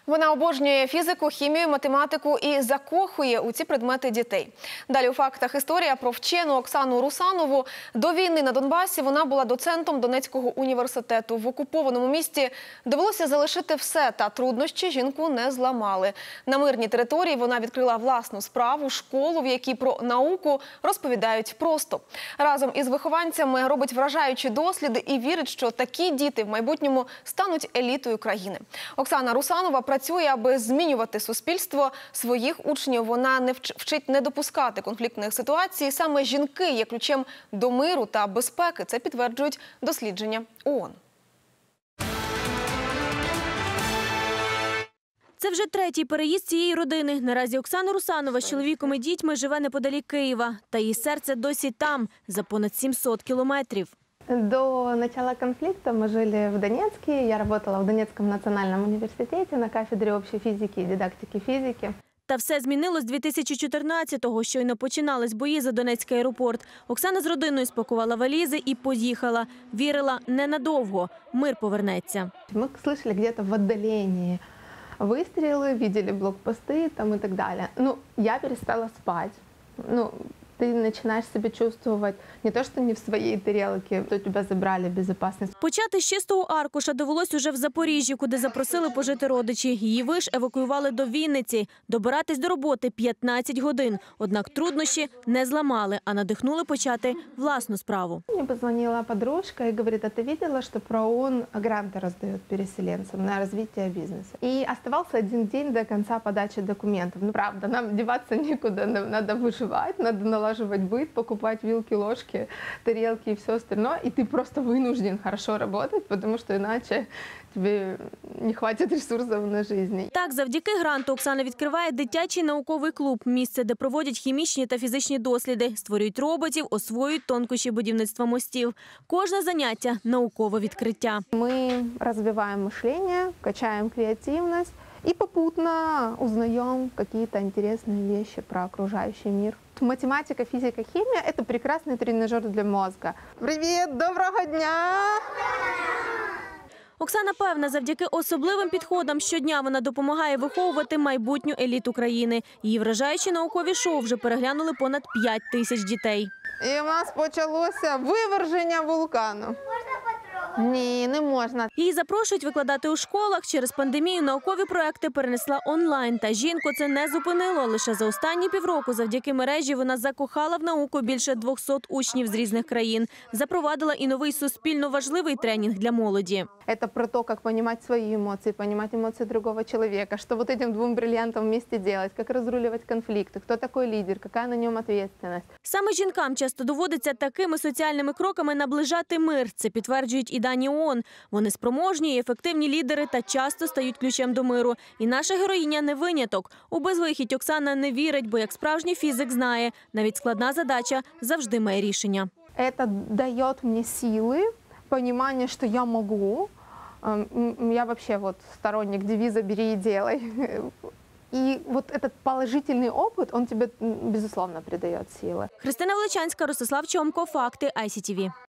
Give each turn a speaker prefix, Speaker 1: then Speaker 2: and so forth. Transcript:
Speaker 1: Вона обожнює фізику, хімію, математику і закохує у ці предмети дітей. Далі у фактах історія про вчену Оксану Русанову. До війни на Донбасі вона була доцентом Донецького університету. В окупованому місті довелося залишити все, та труднощі жінку не зламали. На мирній території вона відкрила власну справу – школу, в якій про науку розповідають просто. Разом із вихованцями робить вражаючі досліди і вірить, що такі діти в майбутньому стануть елітою країни. Оксана Русанова працює, аби змінювати суспільство. Своїх учнів вона не вчить не допускати конфліктних ситуацій. Саме жінки є ключем до миру та безпеки. Це підтверджують дослідження ООН.
Speaker 2: Це вже третій переїзд цієї родини. Наразі Оксана Русанова з чоловіком і дітьми живе неподалік Києва. Та її серце досі там, за понад 700 кілометрів.
Speaker 3: До начала конфликта мы жили в Донецке. Я работала в Донецком национальном университете на кафедре общей физики и дидактики физики.
Speaker 2: Та все змінилось 2014-го. Щойно починались бої за Донецький аеропорт. Оксана з родиною спакувала валізи і поїхала. Вірила ненадовго. Мир повернеться.
Speaker 3: Мы слышали где-то в отдалении выстрелы, видели блокпосты там и так далее. Я перестала спать. Ты начинаешь себя чувствовать не то, что не в своей тарелке, то тебя забрали в безопасность.
Speaker 2: Почати з чистого аркуша довелось уже в Запоріжжі, куди запросили пожити родичі. Її виш евакуювали до Вінниці. Добиратись до роботи 15 годин. Однак труднощі не зламали, а надихнули почати власну справу.
Speaker 3: Мне позвонила подружка и говорит: а ты видела, что ООН гранты раздает переселенцам на развитие бизнеса? И оставался один день до конца подачи документов. Правда, нам деваться некуда, надо выживать, надо налаживать быт, покупать вилки, ложки, тарелки и все остальное. И ты просто вынужден хорошо работать, потому что иначе тебе не хватит ресурсов на жизнь.
Speaker 2: Так, завдяки гранту Оксана відкриває дитячий науковий клуб – місце, де проводять хімічні та фізичні досліди, створюють роботів, освоюють тонкощі будівництва мостів. Кожне заняття – наукове відкриття.
Speaker 3: Мы развиваем мышление, качаем креативность и попутно узнаем какие-то интересные вещи про окружающий мир. Математика, физика, химия – это прекрасный тренажер для мозга. Привет, доброго дня!
Speaker 2: Оксана певна, завдяки особливим підходам щодня вона допомагає виховувати майбутню еліту країни. Її вражаючі наукові шоу вже переглянули понад 5 тисяч дітей.
Speaker 3: І у нас почалося виверження вулкану. Ні, не можна.
Speaker 2: Її запрошують викладати у школах. Через пандемію наукові проекти перенесла онлайн. Та жінку це не зупинило. Лише за останні півроку завдяки мережі вона закохала в науку більше 200 учнів з різних країн. Запровадила і новий суспільно важливий тренінг для молоді.
Speaker 3: Это про то, как понимать свои эмоции, понимать эмоции другого человека, что вот этим двум бриллиантам вместе делать, как разруливать конфликты, кто такой лидер, какая на нем ответственность.
Speaker 2: Саме жінкам часто доводиться такими соціальними кроками наближати мир. Це підтверджують і дані ООН. Вони спроможні і ефективні лідери та часто стають ключем до миру. І наша героїня не виняток. У безвихідь Оксана не вірить, бо як справжній фізик знає, навіть складна задача завжди має рішення.
Speaker 3: Это дает мне силы, понимание, что я могу. Я вообще сторонник девиза «бери и делай». И вот этот положительный опыт, он тебе, безусловно, придает силы.
Speaker 2: Христина Величанська, Ростислав Чомко, Факти, ICTV.